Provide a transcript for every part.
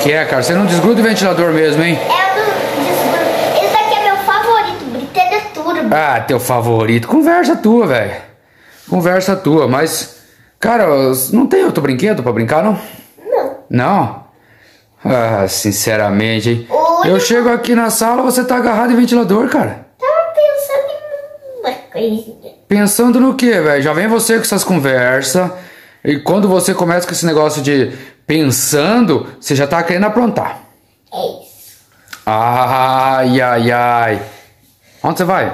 que é, cara? Você não desgruda o ventilador mesmo, hein? Eu não desgrudo. Esse daqui é meu favorito, Britânia Turbo. Ah, teu favorito. Conversa tua, velho. Conversa tua, mas... Cara, não tem outro brinquedo pra brincar, não? Não. Não? Ah, sinceramente, hein? Oi. Eu chego aqui na sala, você tá agarrado em ventilador, cara. Tava pensando em uma coisinha. Pensando no quê, velho? Já vem você com essas conversas. E quando você começa com esse negócio de pensando, você já tá querendo aprontar. É isso. Ai, ai, ai. Onde você vai?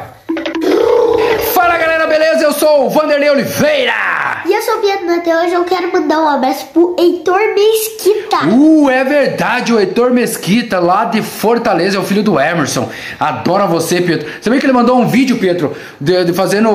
Fala, galera, beleza? Eu sou o Vanderlei Oliveira. E eu sou o Pietro Natel. Hoje eu quero mandar um abraço pro Heitor Mesquita. É verdade, o Heitor Mesquita, lá de Fortaleza, é o filho do Emerson. Adora você, Pietro. Sabia que ele mandou um vídeo, Pietro, de fazendo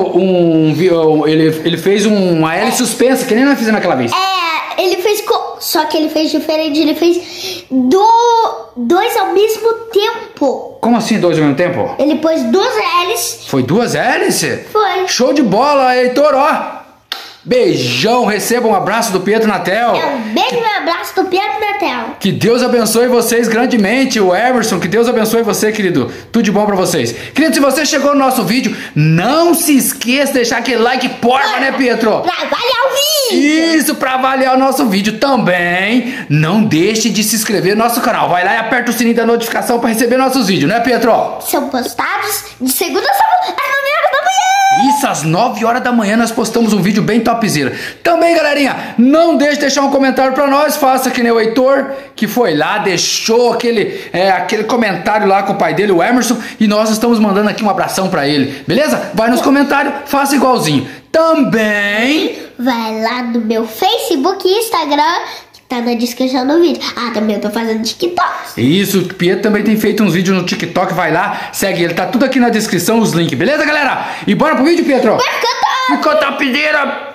ele fez uma L suspensa, que nem nós fizemos aquela vez. Ele fez... Só que ele fez diferente. Ele fez dois ao mesmo tempo. Como assim, dois ao mesmo tempo? Ele pôs duas L's. Foi duas hélices? Foi. Show de bola, Heitor, ó. Beijão, receba um abraço do Pietro Natel. Um beijo e um abraço do Pietro Natel. Que Deus abençoe vocês grandemente, o Emerson, que Deus abençoe você, querido. Tudo de bom pra vocês. Querido, se você chegou no nosso vídeo, não se esqueça de deixar aquele like porra, né, Pietro? Pra avaliar o vídeo. Isso, pra avaliar o nosso vídeo também. Não deixe de se inscrever no nosso canal. Vai lá e aperta o sininho da notificação pra receber nossos vídeos, né, Pietro? São postados de segunda a sábado, às 9 horas da manhã. Isso, às 9 horas da manhã nós postamos um vídeo bem topzera. Também, galerinha, não deixe de deixar um comentário pra nós. Faça que nem o Heitor, que foi lá, deixou aquele comentário lá com o pai dele, o Emerson. E nós estamos mandando aqui um abração pra ele, beleza? Vai nos comentários, faça igualzinho. Também... Vai lá no meu Facebook e Instagram, que tá na descrição do vídeo. Ah, também eu tô fazendo TikTok. Isso, o Pietro também tem feito uns vídeos no TikTok. Vai lá, segue ele, tá tudo aqui na descrição, os links, beleza, galera? E bora pro vídeo, Pietro? Ficou topzera!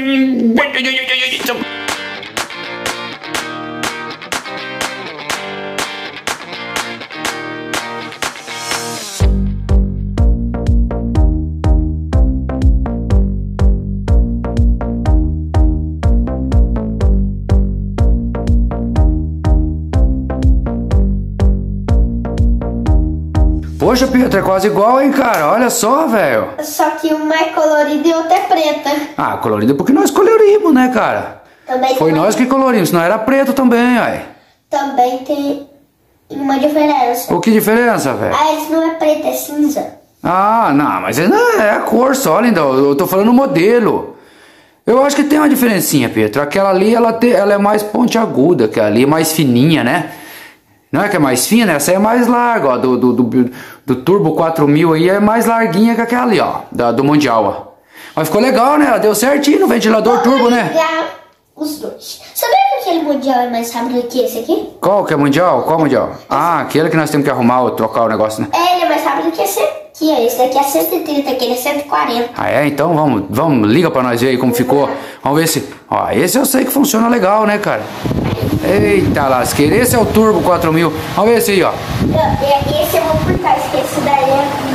Poxa, Pietro, é quase igual, hein, cara? Olha só, velho. Só que uma é colorida e outra é preta. Ah, colorida porque nós colorimos, né, cara? Também Foi nós que colorimos, senão era preto também, ai. Também tem uma diferença. O que diferença, velho? Ah, esse não é preto, é cinza. Ah, não, mas é a cor só, linda. Eu tô falando o modelo. Eu acho que tem uma diferencinha, Pietro. Aquela ali, ela é mais pontiaguda, aquela ali é mais fininha, né? Não é que é mais fina? Essa é mais larga, ó. Do Turbo 4000 aí é mais larguinha que aquela ali, ó. Do Mundial, ó. Mas ficou legal, né? Ela deu certinho no ventilador turbo, né? Os dois. Sabia que aquele Mundial é mais rápido que esse aqui? Qual que é Mundial? Qual Mundial? Ah, aquele que nós temos que arrumar ou trocar o negócio, né? Ele é mais rápido que esse aqui. Esse daqui é 130, aquele é 140. Ah, é? Então vamos, liga pra nós ver aí como ficou. Vamos ver se... Ó, esse eu sei que funciona legal, né, cara? Eita lasqueira, esse é o Turbo 4000. Vamos ver esse aí, ó. Esse eu vou cortar, esse daí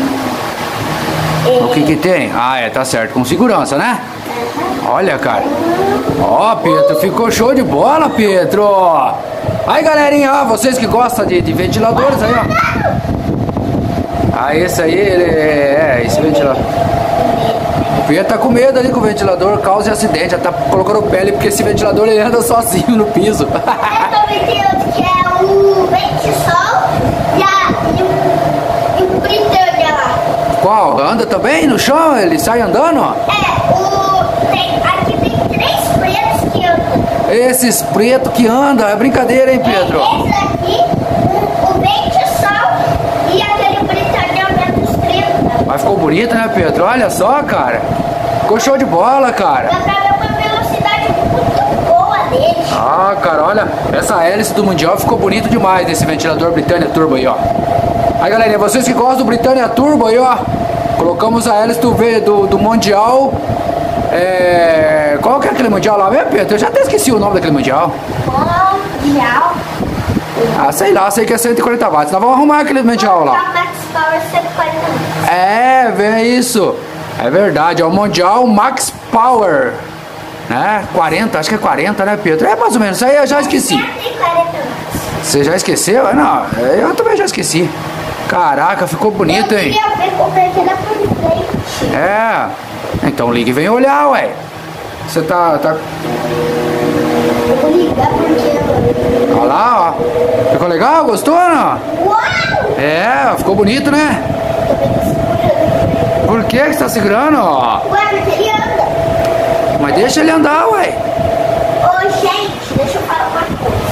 O que tem? Ah, tá certo, com segurança, né? Olha, cara. Ó, Pietro, ficou show de bola, Pietro. Aí, galerinha, ó, vocês que gostam de ventiladores aí, ó. Ah, esse aí, esse ventilador. O Pietro tá com medo ali que o ventilador cause acidente, já tá colocando pele porque esse ventilador ele anda sozinho no piso. Eu também tem outro que é o vente-sol e o Britânia lá. Qual? Anda também no chão? Ele sai andando? Aqui tem 3 pretos que andam. Esses pretos que andam, é brincadeira, hein, Pedro? Esse aqui, o vente-sol e aquele Britânia menos 30. Mas ficou bonito, né, Pedro? Olha só, cara. Ficou show de bola, cara. Dá pra ver uma velocidade muito boa dele. Ah, cara, olha. Essa hélice do Mundial ficou bonito demais desse ventilador Britânia Turbo aí, ó. Aí, galerinha, vocês que gostam do Britânia Turbo aí, ó. Colocamos a hélice do Mundial. Qual que é aquele Mundial lá mesmo, Pedro? Eu já até esqueci o nome daquele Mundial. Mundial. Ah, sei lá, sei que é 140 watts. Nós vamos arrumar aquele Mundial lá. Max Power 140 watts. Vem isso. É verdade, é o Mundial Max Power. Né? 40, acho que é 40, né, Pedro? É mais ou menos, isso aí eu já esqueci. 140 watts. Você já esqueceu? Não, eu também já esqueci. Caraca, ficou bonito, hein? Eu queria ver como é que era por frente. É. Então liga e vem olhar, ué. Você tá... Eu vou ligar porque... Olha lá, ó. Ficou legal? Gostou, não? Uau! É, ficou bonito, né? Por que você tá segurando, ó? Ué, porque ele anda. Mas deixa ele andar, ué. Ô, gente, deixa eu falar uma coisa.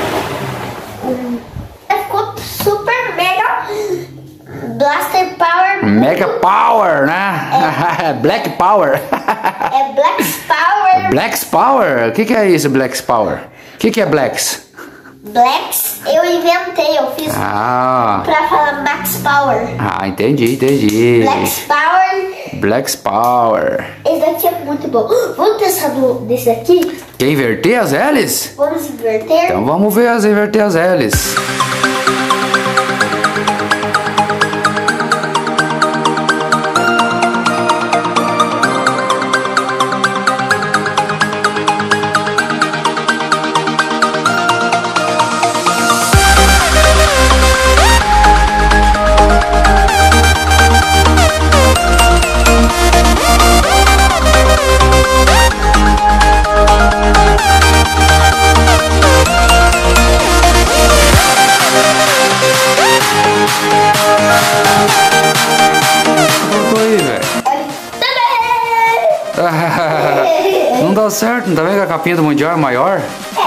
Ficou super mega Blaster Power. Mega Power, né? Black Power. É Black Power. Blacks Power? O que é isso, Blacks Power? O que é Blacks? Blacks, eu inventei, eu fiz pra falar Max Power. Ah, entendi. Blacks Power. Blacks Power. Esse daqui é muito bom. Vamos testar desse daqui? Quer inverter as L's? Vamos inverter? Então vamos ver inverter as L's. Não dá certo, não tá vendo que a capinha do Mundial é maior?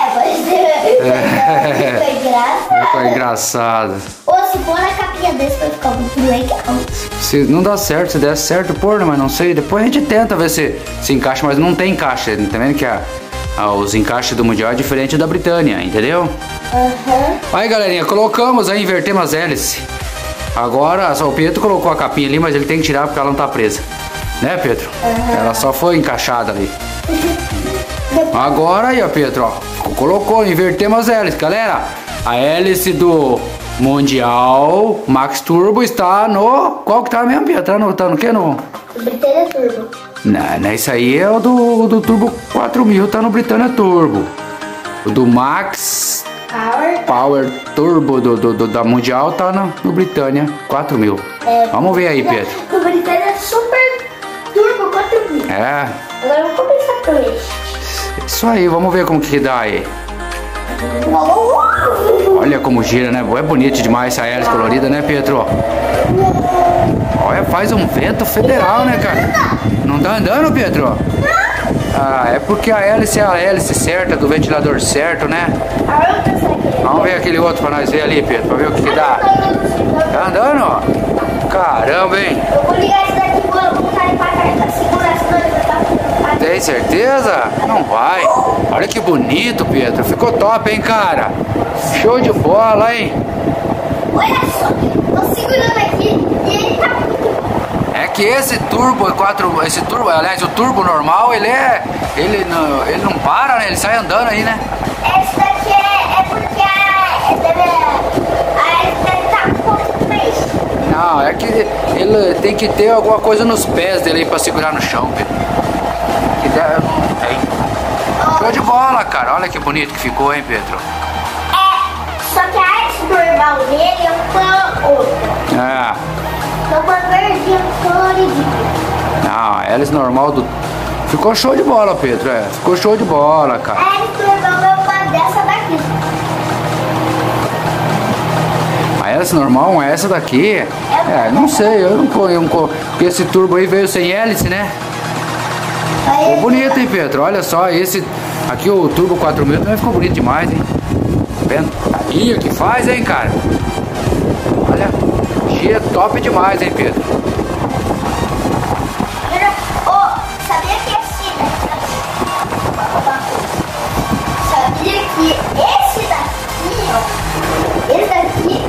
Ficou engraçado. Ficou engraçado. Ou se for na capinha desse vai ficar muito legal. Se não dá certo, se der certo, pôr, mas não sei. Depois a gente tenta ver se encaixa, mas não tem encaixe. Tá vendo que os encaixes do Mundial é diferente da Britânia, entendeu? Aí, galerinha, colocamos aí, invertemos as hélices. Agora, só o Pedro colocou a capinha ali, mas ele tem que tirar porque ela não tá presa. Né, Pedro? Ela só foi encaixada ali. Agora aí, ó, Pedro, ó. Colocou, invertemos as hélices, galera. A hélice do Mundial Max Turbo está no... Qual que tá mesmo, Pedro? Tá no que? No Britânia Turbo. Não, isso aí é o do Turbo 4000, tá no Britânia Turbo. O do Max Power Turbo da Mundial tá no Britânia 4000. Vamos ver aí, Pedro. O Britânia Super Turbo 4000. Agora vamos começar com este. Isso aí, vamos ver como que dá aí. Olha como gira, né? É bonito demais essa hélice colorida, né, Pedro? Olha, faz um vento federal, né, cara? Não tá andando, Pedro? Ah, é porque a hélice é a hélice certa, do ventilador certo, né? Vamos ver aquele outro pra nós ver ali, Pedro, pra ver o que dá. Tá andando, ó? Caramba, hein? Eu vou ligar esse daqui, vou botar ele pra trás pra segurar essa coisa. Tem certeza? Não vai. Olha que bonito, Pedro. Ficou top, hein, cara? Show de bola, hein? Olha só, tô segurando aqui e ele tá... É que esse turbo aliás, o turbo normal, ele não para, né? Ele sai andando aí, né? Esse daqui é porque a deve tá um pouco mais... Não, é que ele tem que ter alguma coisa nos pés dele aí pra segurar no chão, Pedro. Show de bola, cara. Olha que bonito que ficou, hein, Pedro? Só que a hélice normal dele é uma outra. É uma verdinha coloridinha. Não, a hélice normal do... Ficou show de bola, Pedro. Ficou show de bola, cara. A hélice normal é uma dessa daqui. A hélice normal é essa daqui? Não sei, eu não ponho porque esse turbo aí veio sem hélice, né? Ficou bonito, hein, Pedro? Olha só, esse aqui, o Turbo 4000 também ficou bonito demais, hein? Tá vendo? Aí, o que faz, hein, cara? Olha, gira top demais, hein, Pedro? Sabia que esse daqui, ó, esse daqui,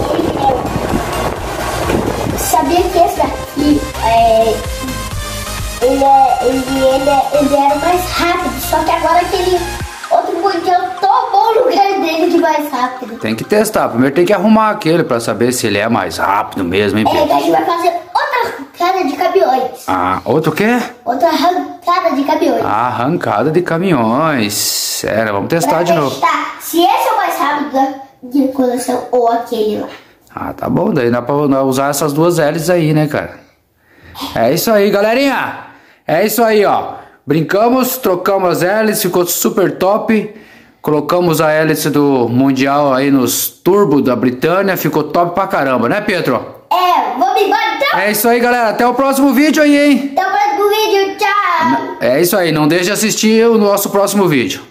sabia que esse daqui ele era mais rápido, só que agora aquele outro Mundial tomou o lugar dele de mais rápido. Tem que testar, primeiro tem que arrumar aquele pra saber se ele é mais rápido mesmo, hein, Pedro? A gente vai fazer outra arrancada de caminhões. Outro quê? Outra arrancada de caminhões. Arrancada de caminhões. Sério, vamos testar de novo. Se esse é o mais rápido de coleção ou aquele lá. Ah, tá bom, daí dá pra usar essas duas hélices aí, né, cara? É isso aí, galerinha. É isso aí, ó. Brincamos, trocamos as hélices, ficou super top. Colocamos a hélice do Mundial aí nos turbo da Britânia, ficou top pra caramba, né, Pietro? Vamos embora então? É isso aí, galera. Até o próximo vídeo aí, hein? Até o próximo vídeo, tchau! É isso aí, não deixe de assistir o nosso próximo vídeo.